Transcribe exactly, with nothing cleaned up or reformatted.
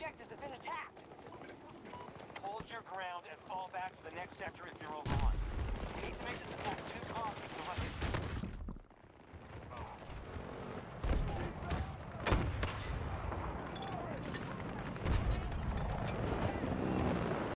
objectives have been attacked. Hold your ground and fall back to the next sector if you're over.